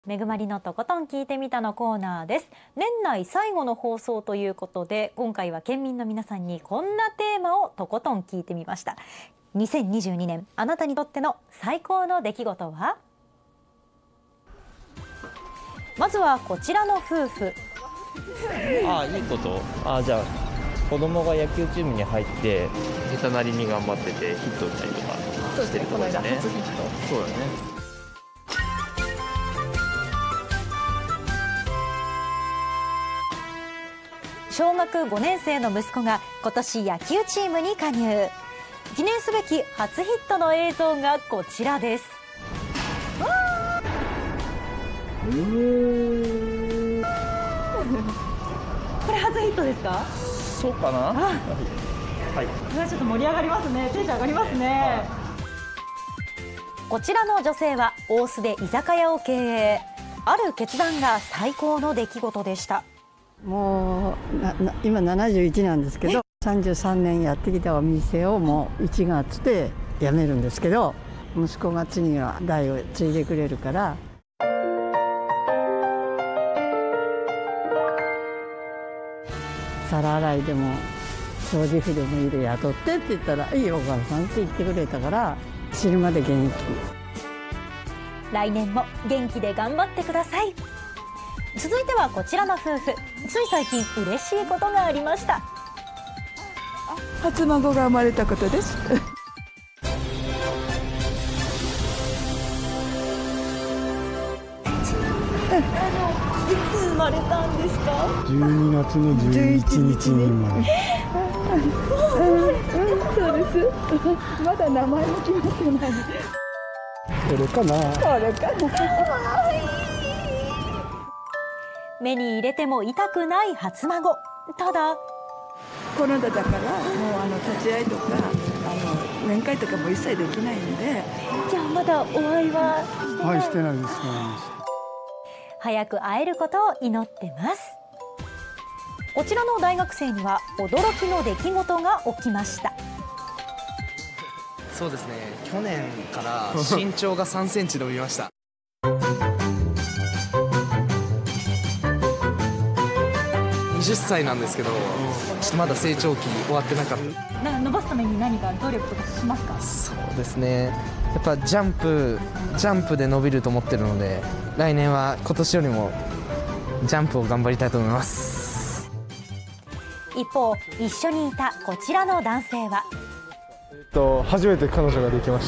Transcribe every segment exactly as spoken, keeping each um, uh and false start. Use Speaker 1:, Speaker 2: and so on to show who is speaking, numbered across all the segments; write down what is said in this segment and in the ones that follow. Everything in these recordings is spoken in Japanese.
Speaker 1: めぐまりのとことん聞いてみたのコーナーです。年内最後の放送ということで、今回は県民の皆さんにこんなテーマをとことん聞いてみました。にせんにじゅうにねん、あなたにとっての最高の出来事は？まずはこちらの夫婦。
Speaker 2: ああ、いいこと。ああ、じゃあ子供が野球チームに入って下手なりに頑張っててヒット打ったりとかしてるところですね。そうだね。
Speaker 1: 小学ごねん生の息子が今年野球チームに加入。記念すべき初ヒットの映像がこちらです。これ初ヒットですか？
Speaker 2: そうかな。はい。
Speaker 1: これはちょっと盛り上がりますね。テンション上がりますね。はい、こちらの女性は大須で居酒屋を経営。ある決断が最高の出来事でした。
Speaker 3: もうなな今ななじゅういちなんですけど、さんじゅうさんねんやってきたお店をもういちがつで辞めるんですけど、息子が次は代を継いでくれるから。皿洗いでも掃除婦でもいいで雇ってって言ったら、いいお母さんって言ってくれたから、死ぬまで現役。
Speaker 1: 来年も元気で頑張ってください。続いてはこちらの夫婦。つい最近嬉しいことがありました。
Speaker 4: 初孫が生まれたことです。
Speaker 1: あのいつ生まれたんですか？
Speaker 5: じゅうにがつのじゅういちにちに生まれた。
Speaker 4: そうです。まだ名前も決まってない。
Speaker 5: これかな。
Speaker 4: これかな。
Speaker 1: 目に入れても痛くない初孫。ただ
Speaker 4: コロナだから、もうあの立ち会いとかあの面会とかも一切できないんで。
Speaker 1: じゃあまだお会いはしてない？
Speaker 5: はい、してないですね。
Speaker 1: 早く会えることを祈ってます。こちらの大学生には驚きの出来事が起きました。
Speaker 6: そうですね、去年から身長がさんセンチ伸びました。はたちなんですけど、ちょっとまだ成長期終わってなかった。
Speaker 1: な伸ばすために何か努力とかしますか？
Speaker 6: そうですね、やっぱジャンプジャンプで伸びると思ってるので、来年は今年よりもジャンプを頑張りたいと思います。
Speaker 1: 一方、一緒にいたこちらの男性は、
Speaker 5: えっと初めて彼女ができました。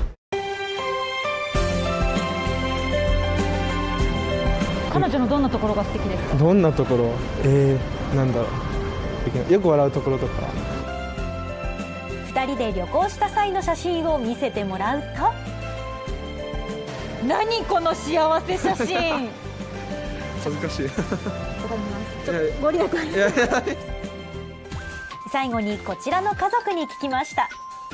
Speaker 1: 彼女のどんなところが素敵ですか？
Speaker 5: どんなところ？えー、なんだろう。よく笑うところとか。
Speaker 1: ふたりで旅行した際の写真を見せてもらうと、何この幸せ写真。
Speaker 5: 恥ずかしい。
Speaker 1: わかります。ちょっとご利益。最後にこちらの家族に聞きました。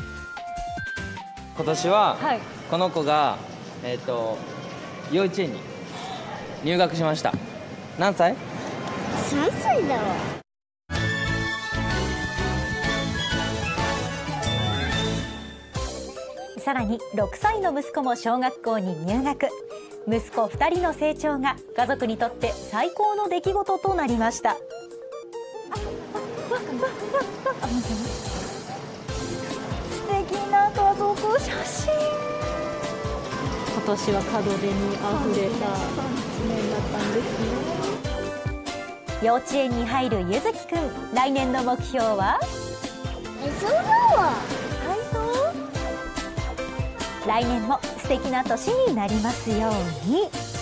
Speaker 2: 今年は、
Speaker 1: はい、
Speaker 2: この子がえっと幼稚園に入学しました。何歳？
Speaker 7: さんさいだわ。
Speaker 1: さらにろくさいの息子も小学校に入学。息子ふたりの成長が家族にとって最高の出来事となりました。素敵な家族写真。今年は門出にあふれたいちねんだったんですね。幼稚園に入るゆずきくん、来年の目標は？
Speaker 7: そうだわ。
Speaker 1: 来年も素敵な年になりますように。